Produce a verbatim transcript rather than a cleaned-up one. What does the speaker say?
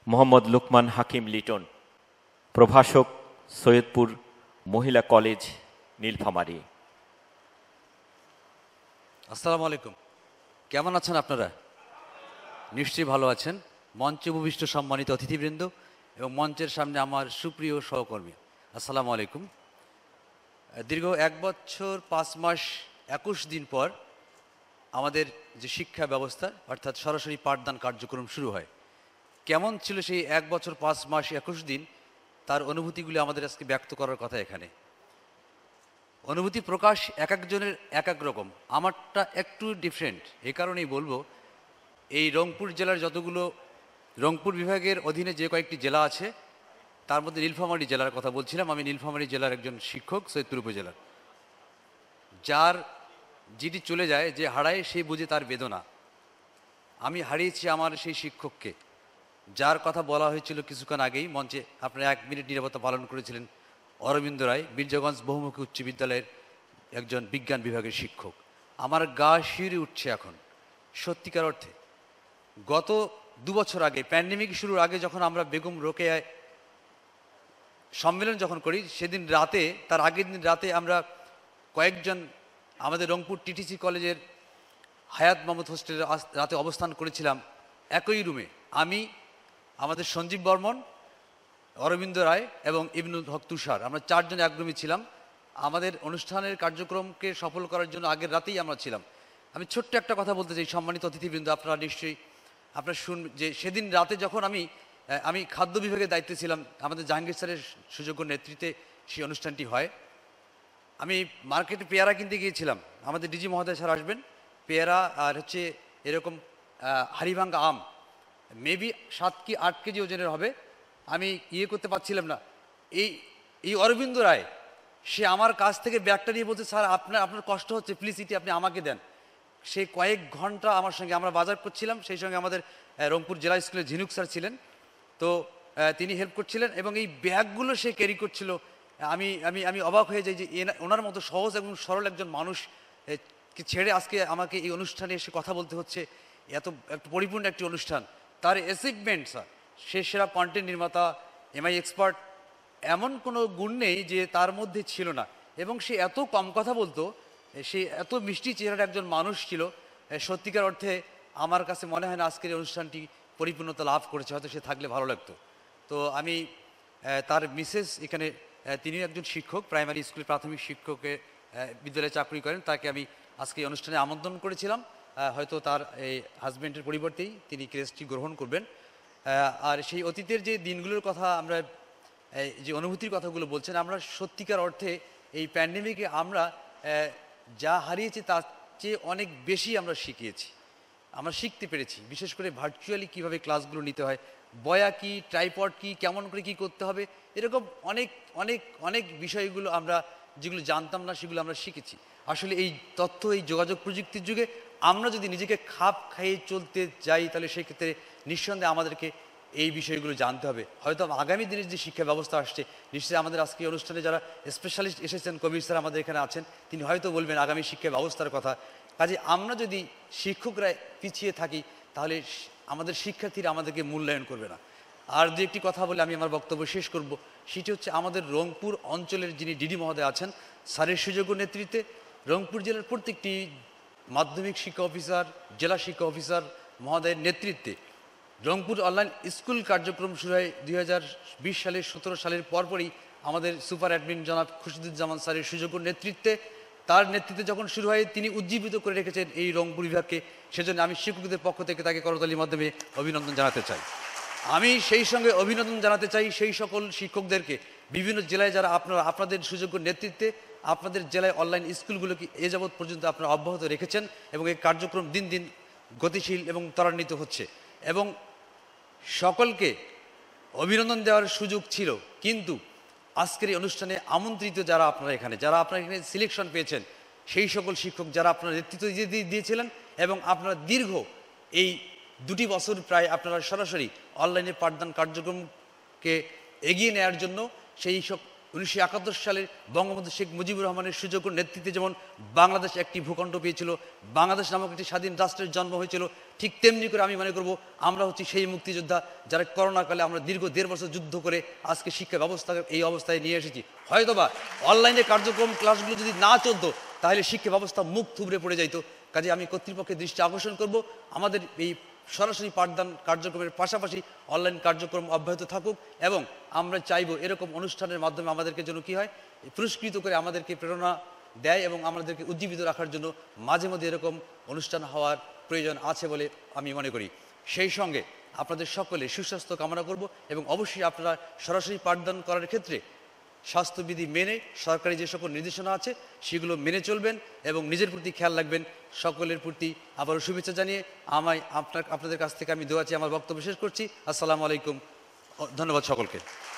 মোহাম্মদ লুকমান হাকিম লিটন, প্রভাষক, সৈয়দপুর মহিলা কলেজ, নীলফামারী। আসসালামু আলাইকুম। কেমন আছেন আপনারা? নিশ্চয়ই ভালো আছেন। মঞ্চে উপবিষ্ট সম্মানিত অতিথিবৃন্দ এবং মঞ্চের সামনে আমার সুপ্রিয় সহকর্মী, আসসালামু আলাইকুম। দীর্ঘ এক বছর পাঁচ মাস একুশ দিন পর আমাদের যে শিক্ষা ব্যবস্থা অর্থাৎ সরাসরি পাঠদান কার্যক্রম শুরু হয়। কেমন ছিল সেই এক বছর পাঁচ মাস একুশ দিন, তার অনুভূতিগুলি আমাদের আজকে ব্যক্ত করার কথা এখানে। অনুভূতি প্রকাশ এক একজনের এক এক রকম, আমারটা একটু ডিফারেন্ট। এই কারণেই বলবো, এই রংপুর জেলার যতগুলো, রংপুর বিভাগের অধীনে যে কয়েকটি জেলা আছে তার মধ্যে নীলফামারী জেলার কথা বলছিলাম। আমি নীলফামারী জেলার একজন শিক্ষক, সৈয়দপুর উপজেলার। যার যেটি চলে যায়, যে হারায় সে বুঝে তার বেদনা। আমি হারিয়েছি আমার সেই শিক্ষককে, যার কথা বলা হয়েছিল কিছুক্ষণ আগেই মঞ্চে। আপনারা এক মিনিট নীরবতা পালন করেছিলেন। অরবিন্দ রায়, বীরজগঞ্জ বহুমুখী উচ্চ বিদ্যালয়ের একজন বিজ্ঞান বিভাগের শিক্ষক। আমার গা শিউরে উঠছে এখন, সত্যিকার অর্থে। গত দু বছর আগে, প্যান্ডেমিক শুরুর আগে, যখন আমরা বেগম রোকেয়ায় সম্মেলন যখন করি, সেদিন রাতে, তার আগের দিন রাতে আমরা কয়েকজন আমাদের রংপুর টিটিসি কলেজের হায়াত মাহমুদ হোস্টেলে রাতে অবস্থান করেছিলাম একই রুমে। আমি, আমাদের সঞ্জীব বর্মন, অরবিন্দ রায় এবং ইবনুল হক তুষার, আমরা চারজন এক রুমে ছিলাম। আমাদের অনুষ্ঠানের কার্যক্রমকে সফল করার জন্য আগের রাতেই আমরা ছিলাম। আমি ছোট্ট একটা কথা বলতে চাই, সম্মানিত অতিথিবৃন্দ, আপনারা নিশ্চয়ই আপনারা শুন, যে সেদিন রাতে যখন আমি আমি খাদ্য বিভাগের দায়িত্বে ছিলাম, আমাদের জাহাঙ্গীর স্যারের সুযোগ্য নেতৃত্বে সেই অনুষ্ঠানটি হয়। আমি মার্কেটে পেয়ারা কিনতে গিয়েছিলাম। আমাদের ডিজি মহোদয় স্যার আসবেন। পেয়ারা আর হচ্ছে এরকম হাড়িভাঙ্গা আম, মেবি সাত কি আট কেজি ওজনের হবে। আমি ইয়ে করতে পারছিলাম না। এই এই অরবিন্দ রায়, সে আমার কাছ থেকে ব্যাগটা নিয়ে বলছে, স্যার আপনার আপনার কষ্ট হচ্ছে, প্লিজ এটি আপনি আমাকে দেন। সে কয়েক ঘন্টা আমার সঙ্গে, আমরা বাজার করছিলাম, সেই সঙ্গে আমাদের রংপুর জেলা স্কুলের ঝিনুক স্যার ছিলেন, তো তিনি হেল্প করছিলেন এবং এই ব্যাগগুলো সে ক্যারি করছিল। আমি আমি আমি অবাক হয়ে যাই যে ওনার মতো সহজ এবং সরল একজন মানুষ ছেড়ে আজকে আমাকে এই অনুষ্ঠানে এসে কথা বলতে হচ্ছে। এত একটা পরিপূর্ণ একটি অনুষ্ঠান, তার অ্যাচিভমেন্ট, স্যার সে সেরা কন্টেন্ট নির্মাতা, এমআই এক্সপার্ট, এমন কোনো গুণ নেই যে তার মধ্যে ছিল না। এবং সে এত কম কথা বলতো, সে এত মিষ্টি চেহারার একজন মানুষ ছিল। সত্যিকার অর্থে আমার কাছে মনে হয় না আজকের এই অনুষ্ঠানটি পরিপূর্ণতা লাভ করেছে, হয়তো সে থাকলে ভালো লাগতো। তো আমি তার মিসেস, এখানে তিনি একজন শিক্ষক, প্রাইমারি স্কুলের প্রাথমিক শিক্ষকে বিদ্যালয়ে চাকরি করেন, তাকে আমি আজকে এই অনুষ্ঠানে আমন্ত্রণ করেছিলাম। হয়তো তার এই হাজব্যান্ডের পরিবর্তেই তিনি ক্রেস্টটি গ্রহণ করবেন। আর সেই অতীতের যে দিনগুলোর কথা, আমরা যে অনুভূতির কথাগুলো বলছেন, আমরা সত্যিকার অর্থে এই প্যান্ডেমিকে আমরা যা হারিয়েছি তার চেয়ে অনেক বেশি আমরা শিখিয়েছি, আমরা শিখতে পেরেছি। বিশেষ করে ভার্চুয়ালি কীভাবে ক্লাসগুলো নিতে হয়, বয়া কি, ট্রাইপড কি, কেমন করে কি করতে হবে, এরকম অনেক অনেক অনেক বিষয়গুলো আমরা যেগুলো জানতাম না সেগুলো আমরা শিখেছি। আসলে এই তথ্য, এই যোগাযোগ প্রযুক্তির যুগে আমরা যদি নিজেকে খাপ খাইয়ে চলতে যাই, তাহলে সেই ক্ষেত্রে নিঃসন্দেহে আমাদেরকে এই বিষয়গুলো জানতে হবে। হয়তো আগামী দিনের যে শিক্ষা ব্যবস্থা আসছে, নিশ্চয়ই আমাদের আজকে অনুষ্ঠানে যারা স্পেশালিস্ট এসেছেন, কবির স্যার আমাদের এখানে আছেন, তিনি হয়তো বলবেন আগামী শিক্ষা ব্যবস্থার কথা। কাজে আমরা যদি শিক্ষকরা পিছিয়ে থাকি, তাহলে আমাদের শিক্ষার্থীরা আমাদেরকে মূল্যায়ন করবে না। আর দু একটি কথা বলে আমি আমার বক্তব্য শেষ করব। সেটি হচ্ছে, আমাদের রংপুর অঞ্চলের যিনি ডিডি মহোদয় আছেন, স্যারের সুযোগ্য নেতৃত্বে রংপুর জেলার প্রত্যেকটি মাধ্যমিক শিক্ষা অফিসার, জেলা শিক্ষা অফিসার মহোদয়ের নেতৃত্বে রংপুর অনলাইন স্কুল কার্যক্রম শুরু হয় দুই হাজার বিশ সালের সতেরো সালের পরপরই আমাদের সুপার অ্যাডমিন জনাব খুরশিদুজ্জামান স্যারের সুযোগ্য নেতৃত্বে। তার নেতৃত্বে যখন শুরু হয়, তিনি উজ্জীবিত করে রেখেছেন এই রংপুর বিভাগকে। সেজন্য আমি শিক্ষকদের পক্ষ থেকে তাকে করতালির মাধ্যমে অভিনন্দন জানাতে চাই। আমি সেই সঙ্গে অভিনন্দন জানাতে চাই সেই সকল শিক্ষকদেরকে, বিভিন্ন জেলায় যারা আপনারা আপনাদের সুযোগ্য নেতৃত্বে আপনাদের জেলায় অনলাইন স্কুলগুলোকে এ যাবৎ পর্যন্ত আপনারা অব্যাহত রেখেছেন এবং এই কার্যক্রম দিন দিন গতিশীল এবং ত্বরান্বিত হচ্ছে। এবং সকলকে অভিনন্দন দেওয়ার সুযোগ ছিল, কিন্তু আজকের এই অনুষ্ঠানে আমন্ত্রিত যারা আপনারা এখানে, যারা আপনারা এখানে সিলেকশন পেয়েছেন, সেই সকল শিক্ষক যারা আপনারা নেতৃত্ব দিয়েছিলেন এবং আপনারা দীর্ঘ এই দুটি বছর প্রায় আপনারা সরাসরি অনলাইনে পাঠদান কার্যক্রমকে এগিয়ে নেওয়ার জন্য সেই সব উনিশশো একাত্তর সালে বঙ্গবন্ধু শেখ মুজিবুর রহমানের সুযোগ্য নেতৃত্বে যেমন বাংলাদেশ একটি ভূখণ্ড পেয়েছিল, বাংলাদেশ নামক একটি স্বাধীন রাষ্ট্রের জন্ম হয়েছিল, ঠিক তেমনি করে আমি মনে করব আমরা হচ্ছি সেই মুক্তিযোদ্ধা যারা করোনাকালে আমরা দীর্ঘ দেড় বছর যুদ্ধ করে আজকে শিক্ষা ব্যবস্থা এই অবস্থায় নিয়ে এসেছি। হয়তোবা অনলাইনে কার্যক্রম ক্লাসগুলো যদি না চলতো তাহলে শিক্ষা ব্যবস্থা মুখ থুবড়ে পড়ে যাইতো। কাজে আমি কর্তৃপক্ষের দৃষ্টি আকর্ষণ করব আমাদের এই সরাসরি পাঠদান কার্যক্রমের পাশাপাশি অনলাইন কার্যক্রম অব্যাহত থাকুক, এবং আমরা চাইব এরকম অনুষ্ঠানের মাধ্যমে আমাদেরকে যেন কী হয় পুরস্কৃত করে আমাদেরকে প্রেরণা দেয় এবং আমাদেরকে উজ্জীবিত রাখার জন্য মাঝে মধ্যে এরকম অনুষ্ঠান হওয়ার প্রয়োজন আছে বলে আমি মনে করি। সেই সঙ্গে আপনাদের সকলে সুস্বাস্থ্য কামনা করব এবং অবশ্যই আপনারা সরাসরি পাঠদান করার ক্ষেত্রে স্বাস্থ্যবিধি মেনে সরকারি যে সকল নির্দেশনা আছে সেগুলো মেনে চলবেন এবং নিজের প্রতি খেয়াল রাখবেন। সকলের প্রতি আবারও শুভেচ্ছা জানিয়ে আমায় আপনার আপনাদের কাছ থেকে আমি দোয়া চেয়ে আমার বক্তব্য শেষ করছি। আসসালামু আলাইকুম, ধন্যবাদ সকলকে।